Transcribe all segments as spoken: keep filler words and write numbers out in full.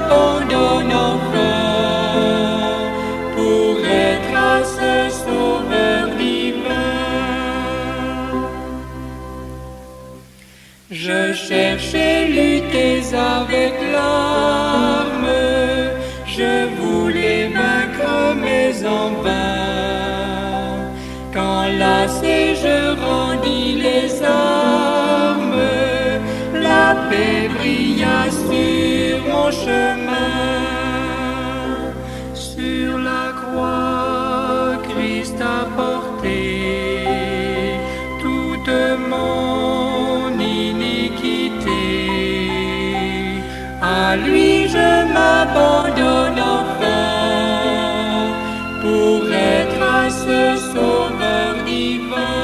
m'abandonne enfin pour être à ce sauveur divin. Je cherchais lutter avec l'arme, je voulais vaincre mais en vain. Quand lassé je rendis les armes, la paix brilla sur mon chemin. Sur la croix, Christ a porté toute mon iniquité. À lui je m'abandonne enfin pour être à ce sauveur divin.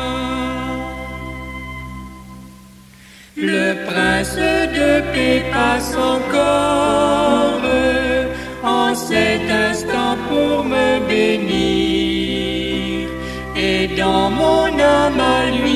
Le prince de paix passe encore en cet instant pour me bénir, et dans mon âme à lui